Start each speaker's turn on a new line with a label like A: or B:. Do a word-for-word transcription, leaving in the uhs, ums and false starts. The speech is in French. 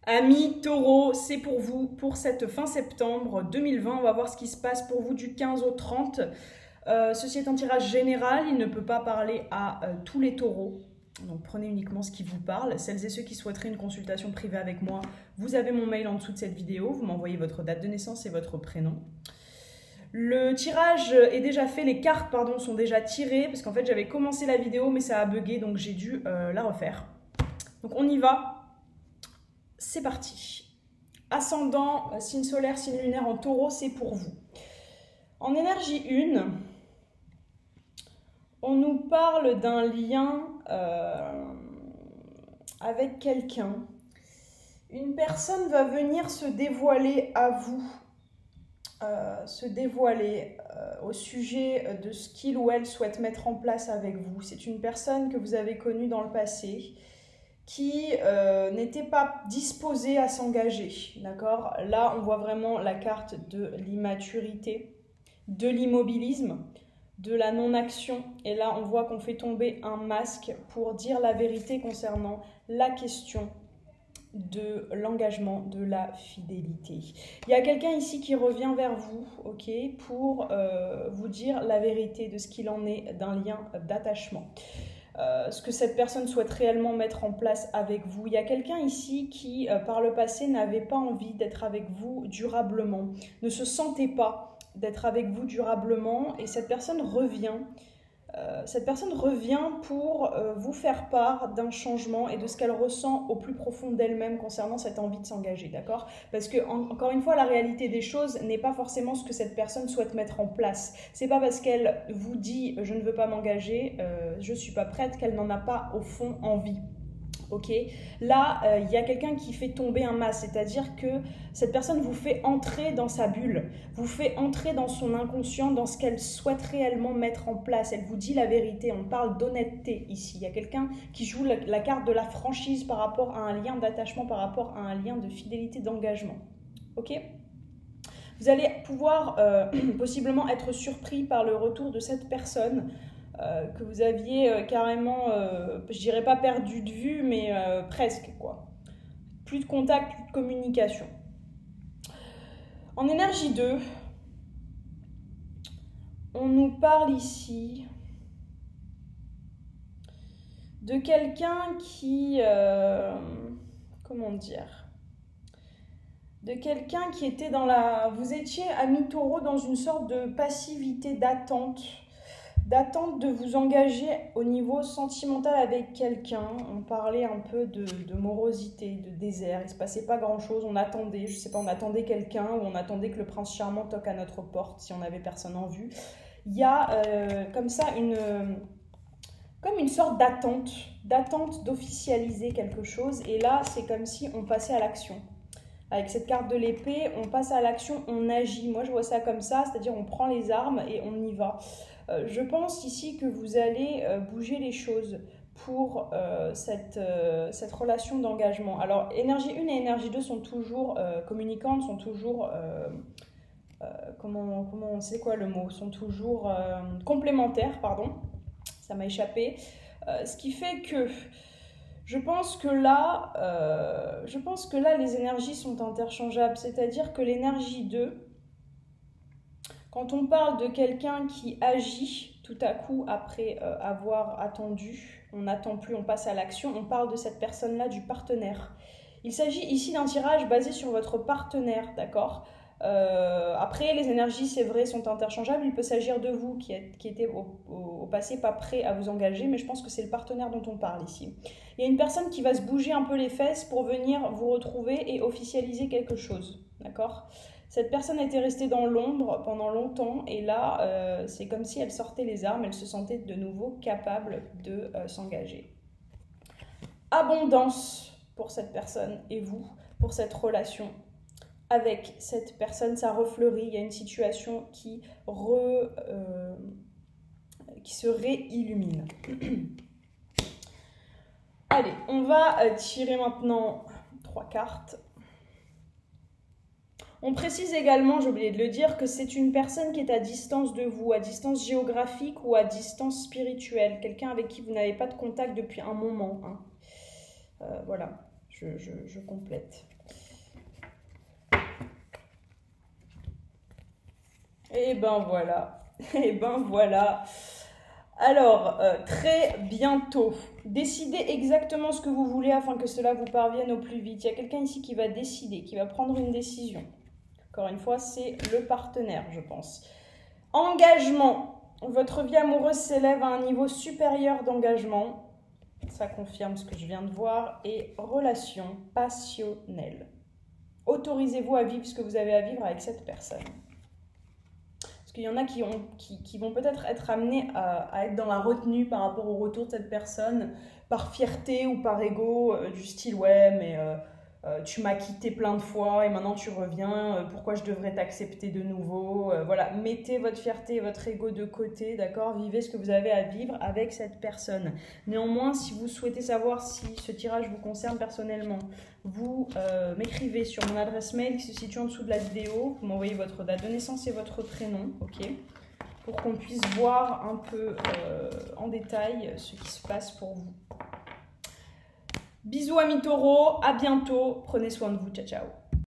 A: Amis taureaux, c'est pour vous, pour cette fin septembre deux mille vingt. On va voir ce qui se passe pour vous du quinze au trente. Euh, ceci est un tirage général, il ne peut pas parler à euh, tous les taureaux. Donc prenez uniquement ce qui vous parle. Celles et ceux qui souhaiteraient une consultation privée avec moi, vous avez mon mail en dessous de cette vidéo. Vous m'envoyez votre date de naissance et votre prénom. Le tirage est déjà fait, les cartes pardon, sont déjà tirées, parce qu'en fait j'avais commencé la vidéo mais ça a bugué, donc j'ai dû euh, la refaire. Donc on y va. C'est parti. Ascendant, signe solaire, signe lunaire en taureau, c'est pour vous. En énergie un, on nous parle d'un lien euh, avec quelqu'un. Une personne va venir se dévoiler à vous, euh, se dévoiler euh, au sujet de ce qu'il ou elle souhaite mettre en place avec vous. C'est une personne que vous avez connue dans le passé, qui euh, n'était pas disposé à s'engager, d'accord? Là, on voit vraiment la carte de l'immaturité, de l'immobilisme, de la non-action. Et là, on voit qu'on fait tomber un masque pour dire la vérité concernant la question de l'engagement, de la fidélité. Il y a quelqu'un ici qui revient vers vous, ok, pour euh, vous dire la vérité de ce qu'il en est d'un lien d'attachement. Euh, ce que cette personne souhaite réellement mettre en place avec vous. Il y a quelqu'un ici qui, euh, par le passé, n'avait pas envie d'être avec vous durablement, ne se sentait pas d'être avec vous durablement, et cette personne revient. Euh, cette personne revient pour euh, vous faire part d'un changement et de ce qu'elle ressent au plus profond d'elle-même concernant cette envie de s'engager, d'accord? Parce que, en, encore une fois, la réalité des choses n'est pas forcément ce que cette personne souhaite mettre en place. C'est pas parce qu'elle vous dit « je ne veux pas m'engager, euh, je suis pas prête » qu'elle n'en a pas au fond envie. Ok, là, il euh, y a quelqu'un qui fait tomber un masque, c'est-à-dire que cette personne vous fait entrer dans sa bulle, vous fait entrer dans son inconscient, dans ce qu'elle souhaite réellement mettre en place. Elle vous dit la vérité, on parle d'honnêteté ici. Il y a quelqu'un qui joue la, la carte de la franchise par rapport à un lien d'attachement, par rapport à un lien de fidélité, d'engagement. Ok ? Vous allez pouvoir euh, possiblement être surpris par le retour de cette personne, Euh, que vous aviez euh, carrément, euh, je dirais pas perdu de vue, mais euh, presque, quoi. Plus de contact, plus de communication. En énergie deux, on nous parle ici de quelqu'un qui, euh, comment dire, de quelqu'un qui était dans la, vous étiez à mi-taureau dans une sorte de passivité, d'attente, d'attente de vous engager au niveau sentimental avec quelqu'un. On parlait un peu de, de morosité, de désert, il ne se passait pas grand-chose, on attendait, je ne sais pas, on attendait quelqu'un ou on attendait que le prince charmant toque à notre porte si on n'avait personne en vue. Il y a euh, comme ça une, comme une sorte d'attente, d'attente d'officialiser quelque chose, et là c'est comme si on passait à l'action. Avec cette carte de l'épée, on passe à l'action, on agit. Moi, je vois ça comme ça, c'est-à-dire on prend les armes et on y va. Euh, je pense ici que vous allez euh, bouger les choses pour euh, cette, euh, cette relation d'engagement. Alors, énergie un et énergie deux sont toujours euh, communicantes, sont toujours... Euh, euh, comment, comment, c'est quoi le mot? Sont toujours euh, complémentaires, pardon. Ça m'a échappé. Euh, ce qui fait que... Je pense que là, euh, je pense que là, les énergies sont interchangeables. C'est-à-dire que l'énergie deux, quand on parle de quelqu'un qui agit tout à coup après euh, avoir attendu, on n'attend plus, on passe à l'action, on parle de cette personne-là, du partenaire. Il s'agit ici d'un tirage basé sur votre partenaire, d'accord ? Euh, après, les énergies, c'est vrai, sont interchangeables. Il peut s'agir de vous qui, êtes, qui étiez au, au, au passé pas prêt à vous engager, mais je pense que c'est le partenaire dont on parle ici. Il y a une personne qui va se bouger un peu les fesses pour venir vous retrouver et officialiser quelque chose, d'accord ? Cette personne était restée dans l'ombre pendant longtemps, et là, euh, c'est comme si elle sortait les armes, elle se sentait de nouveau capable de euh, s'engager. Abondance pour cette personne et vous, pour cette relation. Avec cette personne, ça refleurit, il y a une situation qui, re, euh, qui se réillumine. Allez, on va tirer maintenant trois cartes. On précise également, j'ai oublié de le dire, que c'est une personne qui est à distance de vous, à distance géographique ou à distance spirituelle, quelqu'un avec qui vous n'avez pas de contact depuis un moment. Hein. Euh, voilà. je, je, je complète. Et ben voilà, et ben voilà. Alors, euh, très bientôt, décidez exactement ce que vous voulez afin que cela vous parvienne au plus vite. Il y a quelqu'un ici qui va décider, qui va prendre une décision. Encore une fois, c'est le partenaire, je pense. Engagement. Votre vie amoureuse s'élève à un niveau supérieur d'engagement. Ça confirme ce que je viens de voir. Et relation passionnelle. Autorisez-vous à vivre ce que vous avez à vivre avec cette personne. Parce qu'il y en a qui, ont, qui, qui vont peut-être être amenés à, à être dans la retenue par rapport au retour de cette personne, par fierté ou par ego, euh, du style « ouais, mais euh, euh, tu m'as quitté plein de fois et maintenant tu reviens, euh, pourquoi je devrais t'accepter de nouveau euh, ?» Voilà, mettez votre fierté et votre ego de côté, d'accord? Vivez ce que vous avez à vivre avec cette personne. Néanmoins, si vous souhaitez savoir si ce tirage vous concerne personnellement, vous euh, m'écrivez sur mon adresse mail qui se situe en dessous de la vidéo, vous m'envoyez votre date de naissance et votre prénom, ok, pour qu'on puisse voir un peu euh, en détail ce qui se passe pour vous. Bisous amis taureaux, à bientôt, prenez soin de vous, ciao ciao.